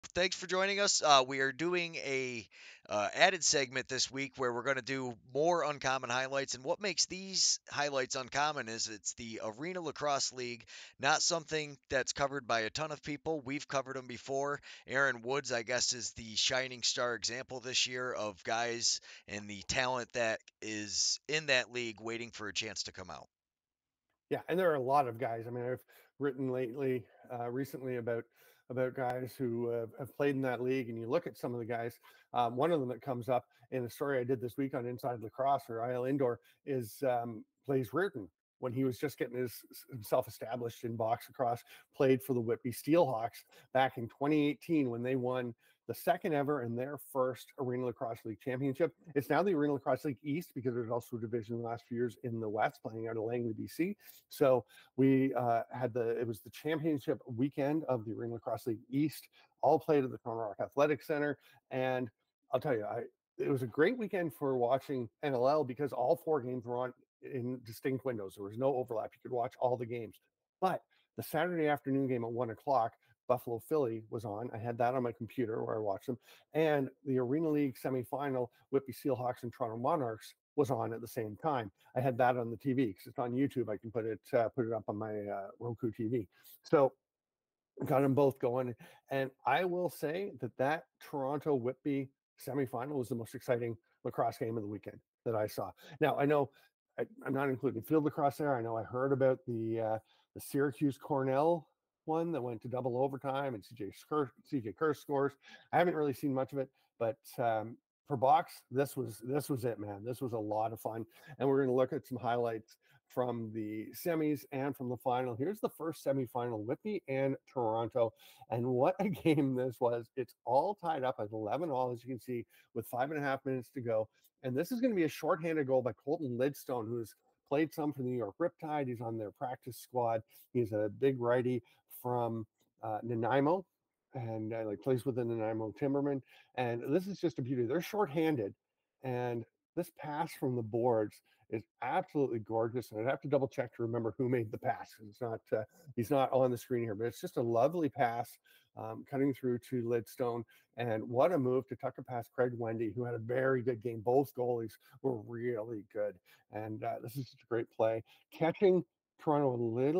Thanks for joining us. We are doing a added segment this week where we're going to do more uncommon highlights. And what makes these highlights uncommon is it's the Arena Lacrosse League, not something that's covered by a ton of people. We've covered them before. Aaron Woods, I guess, is the shining star example this year of guys and the talent that is in that league waiting for a chance to come out. Yeah, and there are a lot of guys. I mean, I've written recently about guys who have played in that league, and you look at some of the guys. One of them that comes up in a story I did this week on Inside Lacrosse or IL Indoor is plays Reardon when he was just getting himself established in box lacrosse. Played for the Whitby Steelhawks back in 2018 when they won the second ever and their first Arena Lacrosse League championship. It's now the Arena Lacrosse League East because there's also a division in the last few years in the West playing out of Langley, BC. So we it was the championship weekend of the Arena Lacrosse League East, all played at the Toronto Rock Athletic Center. And I'll tell you, it was a great weekend for watching NLL because all four games were on in distinct windows. There was no overlap. You could watch all the games. But the Saturday afternoon game at 1 o'clock, Buffalo Philly was on. I had that on my computer where I watched them. And the Arena League semifinal, Whitby Steelhawks and Toronto Monarchs, was on at the same time. I had that on the TV because it's on YouTube. I can put it up on my Roku TV. So got them both going, and I will say that Toronto Whitby semifinal was the most exciting lacrosse game of the weekend that I saw. Now I know I'm not including field lacrosse there. I know I heard about the Syracuse Cornell one that went to double overtime and CJ Kerr scores. I haven't really seen much of it, but for box, this was it, man. This was a lot of fun, and we're going to look at some highlights from the semis and from the final. Here's the first semifinal, Whitby and Toronto. And what a game this was. It's all tied up at 11 all, as you can see, with 5.5 minutes to go. And this is going to be a shorthanded goal by Colton Lidstone, who's played some for the New York Riptide. He's on their practice squad. He's a big righty from Nanaimo and like plays with the Nanaimo Timbermen. And this is just a beauty. They're shorthanded. And this pass from the boards is absolutely gorgeous. And I'd have to double check to remember who made the pass. It's not he's not on the screen here, but it's just a lovely pass cutting through to Lidstone. And what a move to tuck a past Craig Wendy, who had a very good game. Both goalies were really good. And this is just a great play. Catching Toronto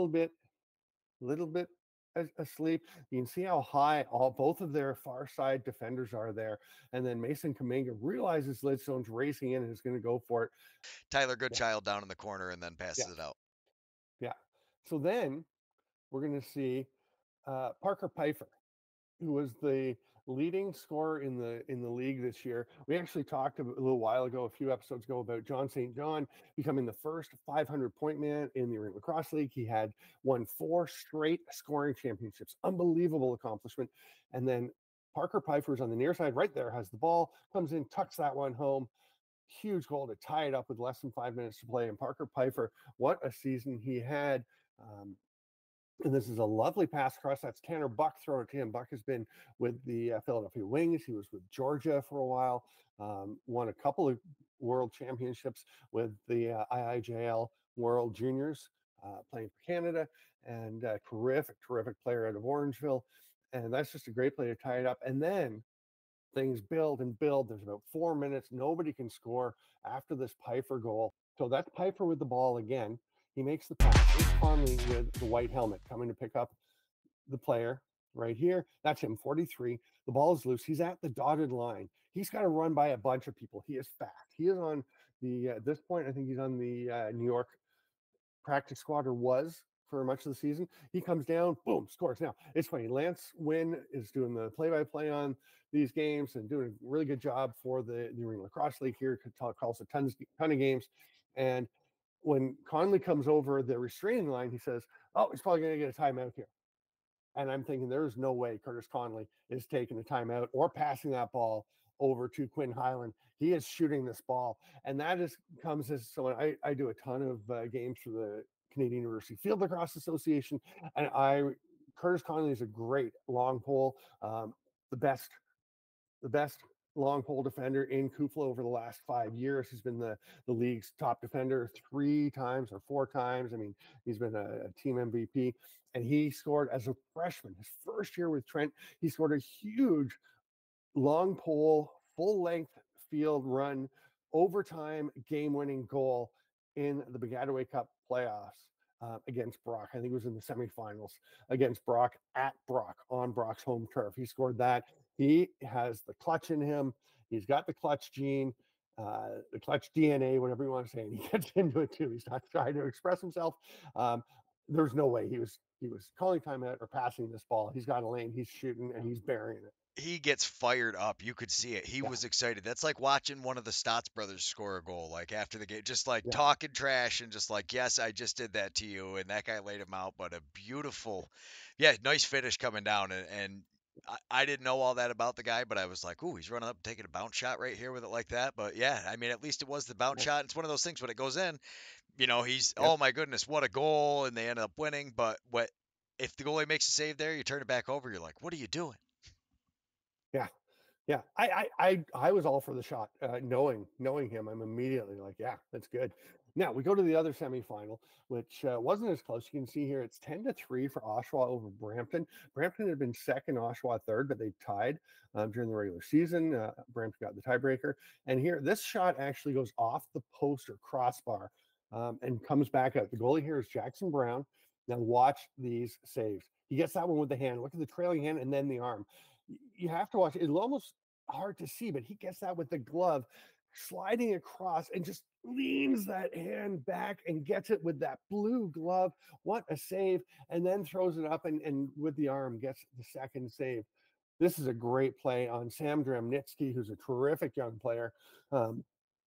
a little bit asleep. You can see how high all both of their far side defenders are there. And then Mason Kaminga realizes Lidstone's racing in and is going to go for it. Tyler Yeah, Goodchild down in the corner and then yeah, passes it out. yeah. So then we're going to see Parker Pfeiffer, who was the leading scorer in the league this year. We actually talked a little while ago, a few episodes ago, about John St. John becoming the first 500-point man in the Arena Lacrosse League. He had won 4 straight scoring championships, unbelievable accomplishment. And then Parker Pfeiffer's on the near side, right there, has the ball, comes in, tucks that one home. Huge goal to tie it up with less than 5 minutes to play. And Parker Pfeiffer, what a season he had. Um, and this is a lovely pass across. That's Tanner Buck throwing it to him. Buck has been with the Philadelphia Wings. He was with Georgia for a while. Won a couple of world championships with the IIJL World Juniors, playing for Canada, and terrific player out of Orangeville. And that's just a great play to tie it up. And then things build and build. There's about 4 minutes. Nobody can score after this Pfeiffer goal. So that's Pfeiffer with the ball again. He makes the pass. It's Conley with the white helmet coming to pick up the player right here. That's him, 43. The ball is loose. He's at the dotted line. He's got to run by a bunch of people. He is fast. He is on at this point, I think he's on the New York practice squad or was for much of the season. He comes down, boom, scores. Now, it's funny. Lance Wynn is doing the play by play on these games and doing a really good job for the Arena Lacrosse League here. Calls a ton of games. And when Conley comes over the restraining line, he says, "Oh, he's probably going to get a timeout here." And I'm thinking, there's no way Curtis Conley is taking a timeout or passing that ball over to Quinn Highland. He is shooting this ball. And that is comes as someone I do a ton of games for the Canadian University Field Lacrosse Association. And Curtis Conley is a great long pole, the best long pole defender in Kufla over the last 5 years. He's been the league's top defender 3 times or 4 times. I mean, he's been a team MVP, and he scored as a freshman, his first year with Trent. He scored a huge long pole, full length field run, overtime game winning goal in the Piscataway Cup playoffs against Brock. I think it was in the semifinals against Brock at Brock on Brock's home turf. He scored that. He has the clutch in him. He's got the clutch gene, the clutch DNA, whatever you want to say. And he gets into it too. He's not trying to express himself. Um, there's no way he was calling timeout or passing this ball. He's got a lane. He's shooting and he's burying it. He gets fired up. You could see it. He Yeah, was excited. That's like watching one of the Stotts brothers score a goal, like after the game, just like yeah, talking trash and just like, yes, I just did that to you. And that guy laid him out. But a beautiful, yeah, nice finish coming down. And I didn't know all that about the guy, but I was like, ooh, he's running up and taking a bounce shot right here with it like that. But yeah, I mean, at least it was the bounce yeah, shot. It's one of those things when it goes in, he's, yep, oh my goodness, what a goal. And they ended up winning. But if the goalie makes a save there, you turn it back over, you're like, what are you doing? yeah. Yeah, I was all for the shot. Knowing him, I'm immediately like, yeah, that's good. Now we go to the other semifinal, which wasn't as close. You can see here it's 10-3 for Oshawa over Brampton. Brampton had been second, Oshawa third, but they tied during the regular season. Brampton got the tiebreaker, and here this shot actually goes off the post or crossbar and comes back out. The goalie here is Jackson Brown. Now watch these saves. He gets that one with the hand. Look at the trailing hand and then the arm. You have to watch it. It's almost hard to see, but he gets that with the glove, sliding across and just leans that hand back and gets it with that blue glove. What a save. And then throws it up and with the arm gets the second save. This is a great play on Sam Dramnitsky, who's a terrific young player. Um,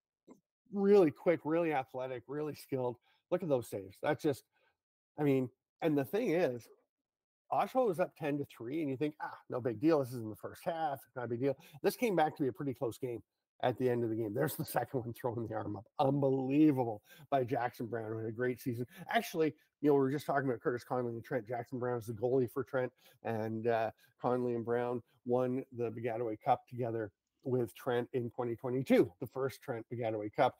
really quick, really athletic, really skilled. Look at those saves. That's just, I mean, and the thing is, Oshawa was up 10-3, and you think, no big deal. This is in the first half. It's not a big deal. This came back to be a pretty close game at the end of the game. There's the second one throwing the arm up. Unbelievable by Jackson Brown, who had a great season. Actually, we were just talking about Curtis Conley and Trent. Jackson Brown is the goalie for Trent, and Conley and Brown won the Piscataway Cup together with Trent in 2022, the first Trent Piscataway Cup.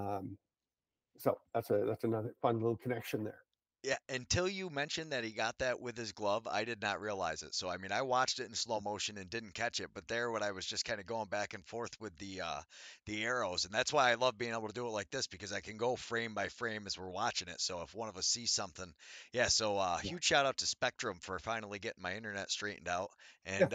So that's another fun little connection there. Yeah, until you mentioned that he got that with his glove, I did not realize it. So I mean, I watched it in slow motion and didn't catch it, but there when I was just kind of going back and forth with the arrows, and that's why I love being able to do it like this because I can go frame by frame as we're watching it. So if one of us sees something, yeah, so Yeah. huge shout out to Spectrum for finally getting my internet straightened out. And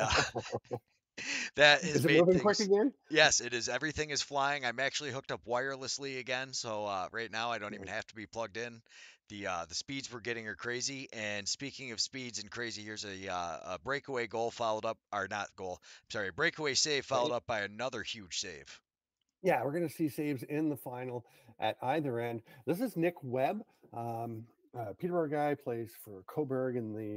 that has Is it made moving quick things. again? Yes, it is. Everything is flying. I'm actually hooked up wirelessly again, so right now I don't even have to be plugged in. The speeds we're getting are crazy. And speaking of speeds and crazy, here's a breakaway goal followed up, or not goal. Sorry, a breakaway save followed Right? up by another huge save. Yeah, we're going to see saves in the final at either end. This is Nick Webb. Peterborough guy plays for Coburg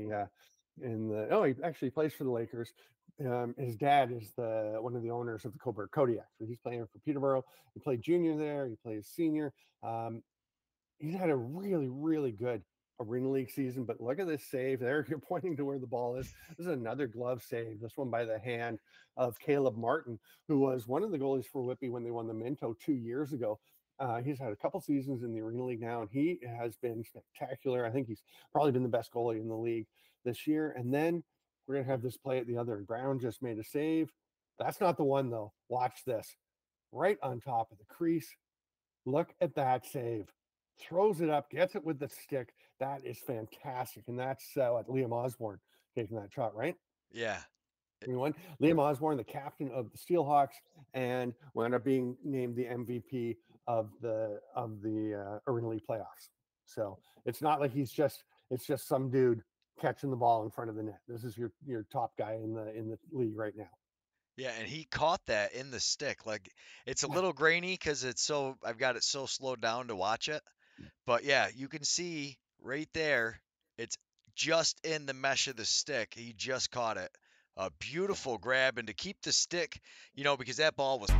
oh, he actually plays for the Lakers. His dad is the one of the owners of the Coburg Kodiak, so he's playing for Peterborough. He played junior there. He plays senior. Um, he's had a really, really good Arena League season. But look at this save there. You're pointing to where the ball is. This is another glove save. This one by the hand of Caleb Martin, who was one of the goalies for Whitby when they won the Minto 2 years ago. He's had a couple seasons in the Arena League now, and he has been spectacular. I think he's probably been the best goalie in the league this year. And then we're going to have this play at the other end. Brown just made a save. That's not the one, though. Watch this. Right on top of the crease. Look at that save. Throws it up, gets it with the stick. That is fantastic. And that's what Liam Osborne taking that shot, right? Yeah, Anyone? Liam Osborne, the captain of the Steelhawks, and wound up being named the MVP of the Arena League playoffs. So it's not like it's just some dude catching the ball in front of the net. This is your top guy in the league right now. yeah, and he caught that in the stick. Like it's a Yeah. little grainy because I've got it so slowed down to watch it. But yeah, you can see right there, it's just in the mesh of the stick. He just caught it. A Yeah. beautiful grab, and to keep the stick, because that ball was.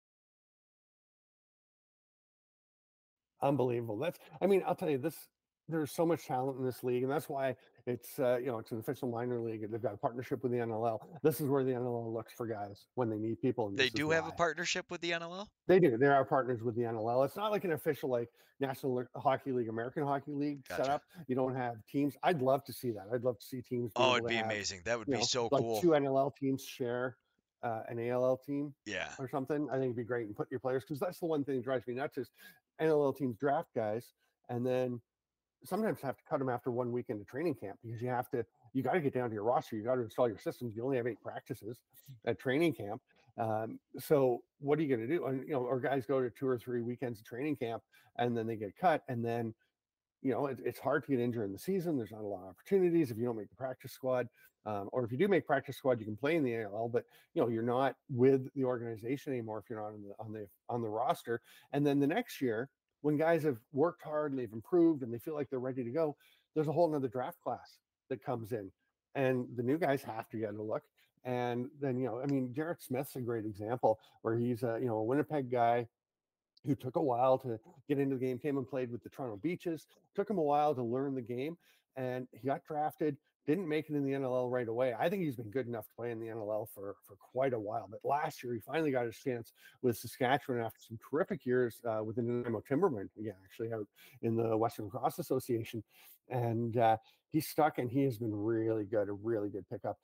Unbelievable. I mean, I'll tell you this. there's so much talent in this league, and that's why it's it's an official minor league. They've got a partnership with the NLL. This is where the NLL looks for guys when they need people, and They this is do have a why. partnership with the NLL? They do. They are partners with the NLL. It's not like an official like National Hockey League, American Hockey League Gotcha. setup. You don't have teams. I'd love to see that. I'd love to see teams be Oh, able it'd to be have, amazing. That would be so like cool. two NLL teams share an ALL team Yeah. or something. I think it'd be great and put your players, because that's the one thing that drives me nuts is NLL teams draft guys and then sometimes have to cut them after 1 week into training camp, because you got to get down to your roster. You got to install your systems. You only have 8 practices at training camp. So what are you going to do? And, or guys go to 2 or 3 weekends of training camp and then they get cut. And then, it's hard to get injured in the season. There's not a lot of opportunities if you don't make the practice squad. Or if you do make practice squad, you can play in the ALL, but you're not with the organization anymore if you're not on the roster. And then the next year, when guys have worked hard and they've improved and they feel like they're ready to go, there's a whole nother draft class that comes in, and the new guys have to get a look. And then I mean, Jarrett Smith's a great example where he's a Winnipeg guy who took a while to get into the game, came and played with the Toronto Beaches. Took him a while to learn the game, and he got drafted. Didn't make it in the NLL right away. I think he's been good enough to play in the NLL for quite a while. But last year, he finally got his chance with Saskatchewan after some terrific years with the Nanaimo Timbermen, again, actually out in the Western Cross Association. And he's stuck, and he has been really good, a really good pickup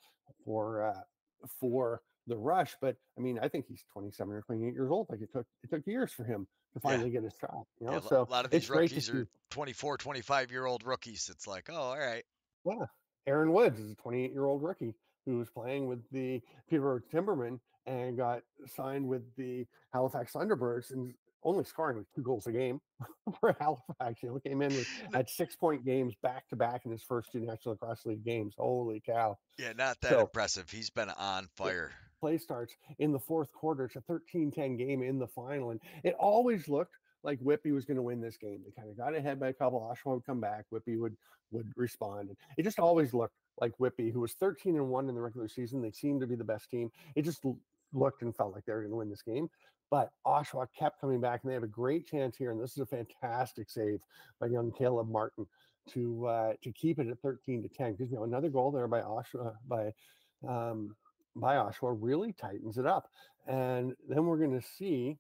for the Rush. But I mean, I think he's 27 or 28 years old. Like it took years for him to Yeah. finally get his shot. Yeah, So a lot of it's these great to rookies see. are 24, 25-year-old rookies. It's like, oh, all right. Yeah, Aaron Woods is a 28-year-old rookie who was playing with the Peterborough Timbermen and got signed with the Halifax Thunderbirds and only scoring like 2 goals a game for Halifax. Came in with at 6-point games back to back in his first two National Lacrosse League games. Holy cow! Yeah, not that So impressive. He's been on yeah, fire. play starts in the fourth quarter. It's a 13-10 game in the final. And it always looked like Whitby was going to win this game. They kind of got ahead by a couple. Oshawa would come back. Whitby would respond. And it just always looked like Whitby, who was 13-1 in the regular season. They seemed to be the best team. It just looked and felt like they were going to win this game. But Oshawa kept coming back, and they have a great chance here. And this is a fantastic save by young Caleb Martin to keep it at 13-10. Because another goal there by Oshawa um, by Oshawa really tightens it up. And then we're going to see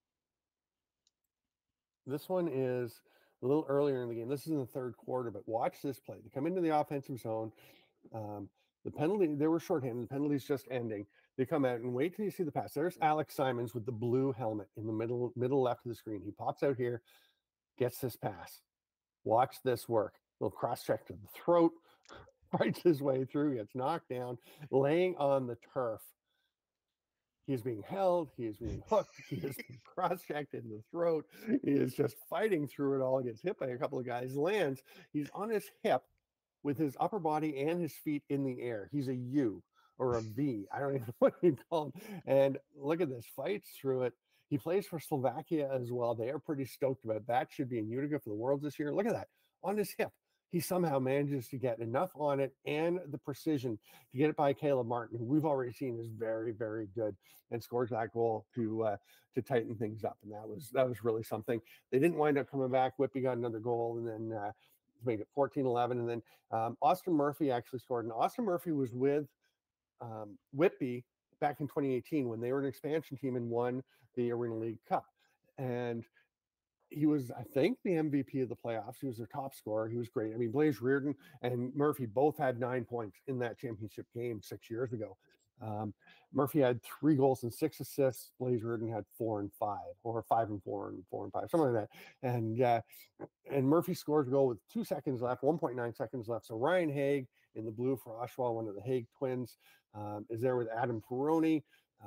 this one is a little earlier in the game. This is in the third quarter, but watch this play. They come into the offensive zone. Um, the penalty, they were shorthanded. The penalty's just ending. They come out and wait till you see the pass. There's Alex Simons with the blue helmet in the middle left of the screen. He pops out here, gets this pass. Watch this work. Little cross check to the throat, fights his way through, gets knocked down, laying on the turf. He is being held. He is being hooked. He is being cross-checked in the throat. He is just fighting through it all. Gets hit by a couple of guys. Lands. He's on his hip with his upper body and his feet in the air. He's a U or a V. I don't even know what you call him. And look at this. Fights through it. He plays for Slovakia as well. They are pretty stoked about that. Should be in Utica for the Worlds this year. Look at that. On his hip. He somehow manages to get enough on it and the precision to get it by Caleb Martin, who we've already seen is very, very good, and scores that goal to tighten things up. And that was really something. They didn't wind up coming back. Whitby got another goal, and then to make it 14-11. And then Austin Murphy actually scored. And Austin Murphy was with Whitby back in 2018 when they were an expansion team and won the Arena League Cup. And he was, I think, the MVP of the playoffs. He was their top scorer. He was great. I mean, Blaze Reardon and Murphy both had 9 points in that championship game 6 years ago. Murphy had 3 goals and 6 assists. Blaze Reardon had 4 and 5, or 5 and 4 and 4 and 5, something like that. And Murphy scores a goal with 2 seconds left, 1.9 seconds left. So Ryan Haig in the blue for Oshawa, one of the Haig twins, is there with Adam Peroni.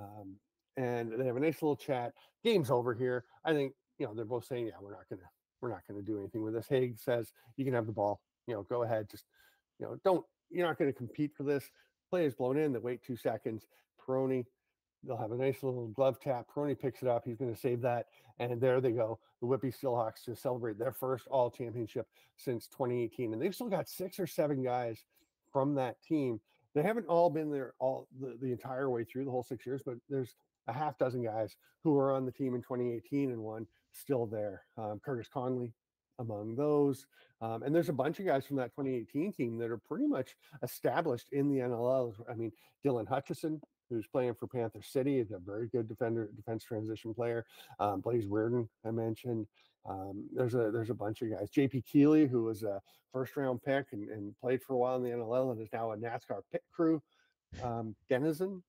And they have a nice little chat. Game's over here. I think they're both saying, yeah, we're not gonna do anything with this. Haig says, you can have the ball. Go ahead. Just you're not gonna compete for this. Play is blown in. They wait 2 seconds. Peroni, they'll have a nice little glove tap. Peroni picks it up. He's going to save that. And there they go. The Whitby Steelhawks to celebrate their first all championship since 2018. And they've still got 6 or 7 guys from that team. They haven't all been there all the entire way through the whole 6 years, but there's a half dozen guys who were on the team in 2018 and won still there. Curtis Conley among those. And there's a bunch of guys from that 2018 team that are pretty much established in the NLL. I mean, Dylan Hutchison, who's playing for Panther City, is a very good defense transition player. Blaze Reardon, I mentioned. There's a bunch of guys. JP Keeley, who was a first round pick and played for a while in the NLL and is now a NASCAR pit crew denizen,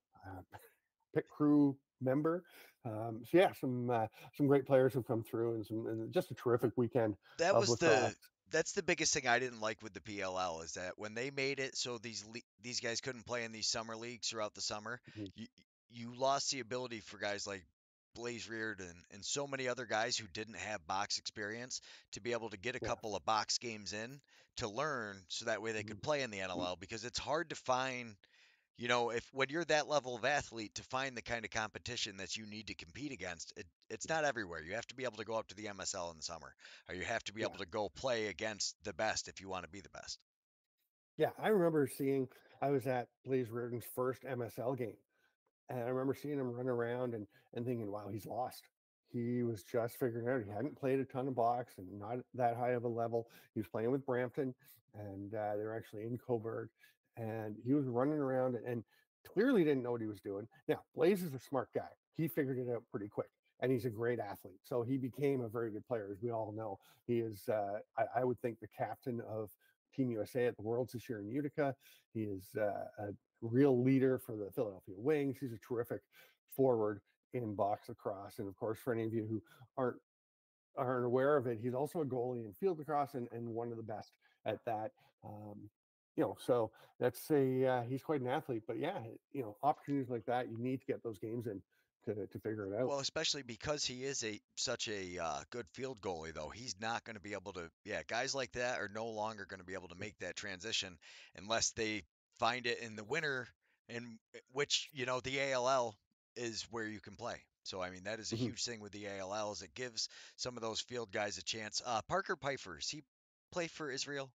pit crew member. So yeah, some great players have come through and just a terrific weekend That of was lacrosse. that's the biggest thing I didn't like with the PLL is that when they made it so these guys couldn't play in these summer leagues throughout the summer, Mhm. you you lost the ability for guys like Blaze Reardon and so many other guys who didn't have box experience to be able to get a Yeah. couple of box games in to learn so that way they Mhm. could play in the NLL because it's hard to find if when you're that level of athlete to find the kind of competition that you need to compete against, it's not everywhere. You have to be able to go up to the MSL in the summer, or you have to be Yeah. able to go play against the best if you want to be the best. Yeah. I remember seeing, I was at Blaze Reardon's first MSL game. And I remember seeing him run around and thinking, wow, he's lost. He was just figuring it out. He hadn't played a ton of box and not that high of a level. He was playing with Brampton, and they were actually in Coburg. And he was running around and clearly didn't know what he was doing. Now, Blaze is a smart guy. He figured it out pretty quick, and he's a great athlete. So he became a very good player, as we all know. He is, I would think, the captain of Team USA at the Worlds this year in Utica. He is a real leader for the Philadelphia Wings. He's a terrific forward in box lacrosse. And of course, for any of you who aren't aren't aware of it, he's also a goalie in field lacrosse and one of the best at that. Um, so that's a he's quite an athlete. But yeah, opportunities like that, you need to get those games in to figure it out. Well, especially because he is a such a good field goalie, though he's not going to be able to. Yeah, guys like that are no longer going to be able to make that transition unless they find it in the winter, in which the ALL is where you can play. So I mean that is a Mhm. huge thing with the ALL is it gives some of those field guys a chance. Parker Piper, does he play for Israel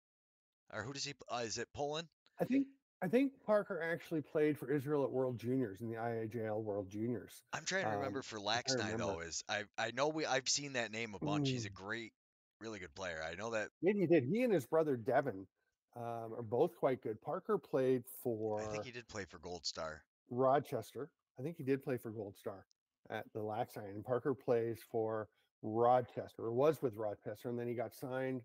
or who does he? Is it Poland? I think I think Parker actually played for Israel at World Juniors in the IAJL World Juniors. I'm trying to remember Um, for I'm trying to Laxnai remember. though is I know I've seen that name a bunch. He's a great, really good player. I know that. Maybe he did. He and his brother Devin are both quite good. Parker played I think for he did play for Gold Star. Rochester. I think he did play for Gold Star at the Laxine. And Parker plays for Rochester, or was with Rochester, and then he got signed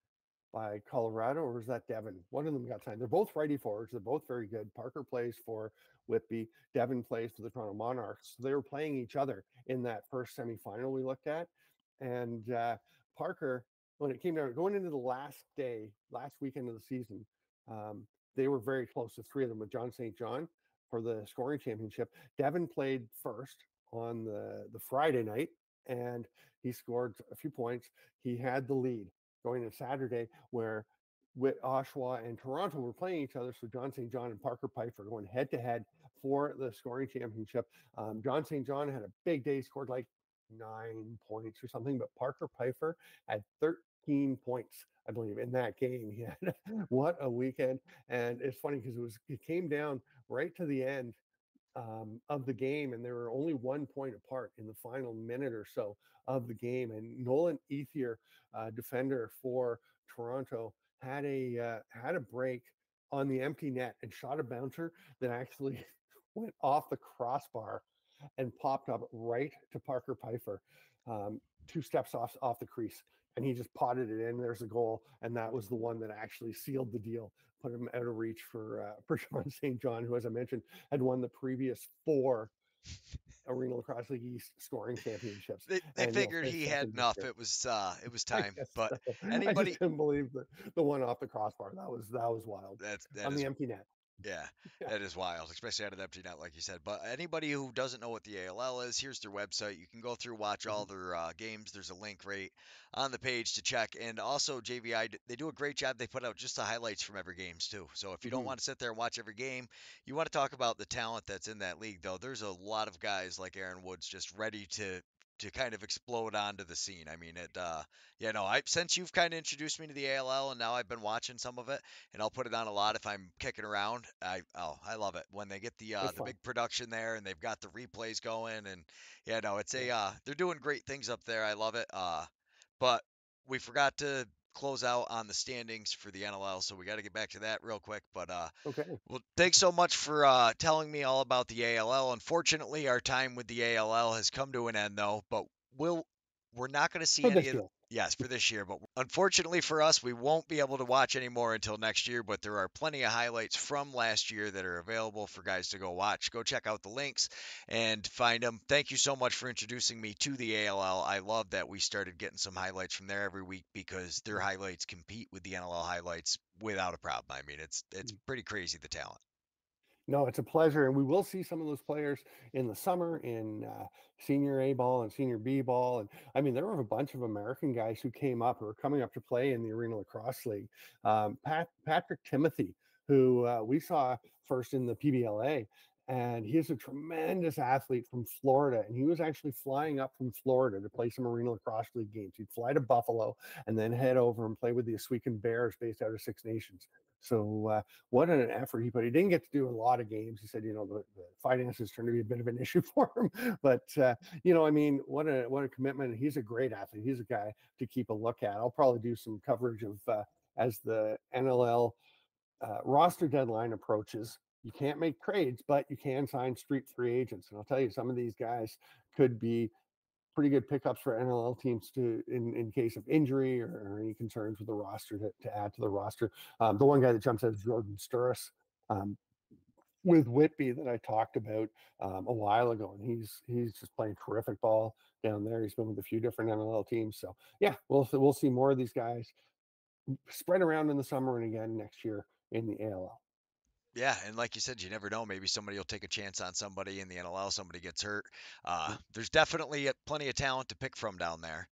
by Colorado, or was that Devon? One of them got signed. They're both righty forwards. They're both very good. Parker plays for Whitby. Devon plays for the Toronto Monarchs. So they were playing each other in that first semifinal we looked at. And Parker, when it came down going into the last day, last weekend of the season, um, they were very close. The three of them with John St. John for the scoring championship. Devon played first on the Friday night, and he scored a few points. He had the lead going to Saturday, where Oshawa and Toronto were playing each other. So John St. John and Parker Piper going head to head for the scoring championship. John St. John had a big day, scored like 9 points or something, but Parker Piper had 13 points, I believe, in that game. He had what a weekend. And it's funny because it came down right to the end of the game, and they were only 1 point apart in the final minute or so of the game. And Nolan Ethier, defender for Toronto, had a break on the empty net and shot a bouncer that actually went off the crossbar and popped up right to Parker Piper, um, 2 steps off the crease, and he just potted it in. There's a goal, and that was the one that actually sealed the deal, put him out of reach for Sean St. John, who, as I mentioned, had won the previous 4 Arena Lacrosse League East scoring championships, They and figured finished he had second this enough. year. It was I time. guess But so. I just anybody couldn't believe the one off the crossbar. That was wild that on the is empty net. Yeah, Yeah. that is wild, especially out of the empty net, like you said. But anybody who doesn't know what the ALL is, here's their website. You can go through, watch all Mhm. their games. There's a link right on the page to check. And also, JVI, they do a great job. They put out just the highlights from every games too. So if you don't Mhm. want to sit there and watch every game, you want to talk about the talent that's in that league, though. There's a lot of guys like Aaron Woods just ready to kind of explode onto the scene. I mean, I since you've kind of introduced me to the ALL, and now I've been watching some of it and I'll put it on a lot if I'm kicking around. I love it when they get It's the fun. big production there and they've got the replays going and yeah no it's Yeah. a they're doing great things up there. I love it. But we forgot to close out on the standings for the NLL, so we got to get back to that real quick. But Okay. well, thanks so much for telling me all about the ALL. Unfortunately, our time with the ALL has come to an end, though. But we're not going to see For any this of year. yes for this year. But unfortunately for us, we won't be able to watch anymore until next year. But there are plenty of highlights from last year that are available for guys to go watch. Go check out the links and find them. Thank you so much for introducing me to the ALL. I love that we started getting some highlights from there every week because their highlights compete with the NLL highlights without a problem. I mean, it's pretty crazy the talent. No, it's a pleasure, and we will see some of those players in the summer in senior A ball and senior B ball, and I mean there were a bunch of American guys who came up or were coming up to play in the Arena Lacrosse League. Patrick Timothy, who we saw first in the PBLA, and he's a tremendous athlete from Florida, and he was actually flying up from Florida to play some Arena Lacrosse League games. He'd fly to Buffalo and then head over and play with the Oswego Bears, based out of Six Nations. So what an effort he put. He didn't get to do a lot of games. He said, the finances turned to be a bit of an issue for him. But I mean, what a commitment. He's a great athlete. He's a guy to keep a look at. I'll probably do some coverage of as the NLL roster deadline approaches. You can't make trades, but you can sign street free agents. And I'll tell you, some of these guys could be pretty good pickups for NLL teams to in case of injury or any concerns with the roster to add to the roster. The one guy that jumps out is Jordan Sturris um, with Whitby that I talked about a while ago, and he's just playing terrific ball down there. He's been with a few different NLL teams, so yeah, we'll see more of these guys spread around in the summer and again next year in the ALL. Yeah, and like you said, you never know. Maybe somebody will take a chance on somebody in the NLL. Somebody gets hurt. There's definitely plenty of talent to pick from down there.